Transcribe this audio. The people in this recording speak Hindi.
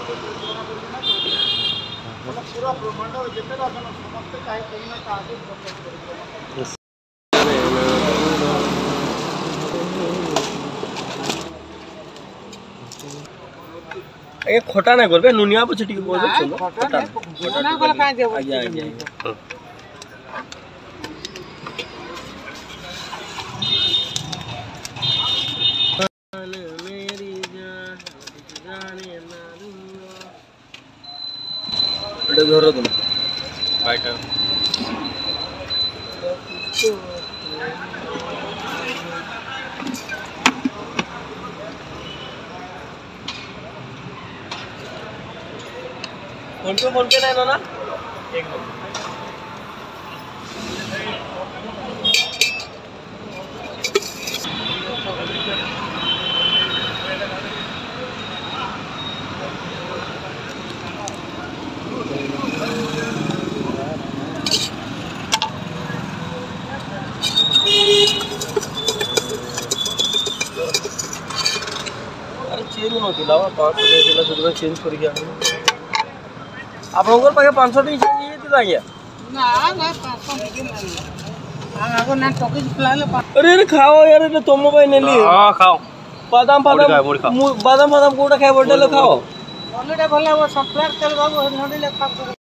पूरा ब्रह्मांड जितने समस्त कहीं कहीं ना कहीं ए खोटा ना करबे नुनिया पछ ठीक बोल चलो खोटा ना वाला काहे देबो आज्ञा मेरी जाने ना दूंगा एटा धरो तुम बाइटा फोन पे नहीं ना एक मिनट अरे चेंज नथिला 500 देला सुदरा चेंज कर गया आपनकर पाखे 500 टी चेंज हेतिला आज्ञा ना ना 500 नहीं आगो ना टोकेज प्लान अरे खाओ यार ये तुम भाई नेली हां खाओ बादाम कोटा खाए बडले खाओ ऑलरेडी भले वो सप्लायर तेल बाबू नडीले खा